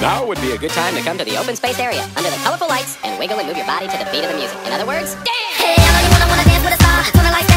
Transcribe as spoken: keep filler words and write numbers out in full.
Now would be a good time to come to the open space area under the colorful lights and wiggle and move your body to the beat of the music. In other words, dance! Hey, I know you wanna wanna dance with a star. Turn the lights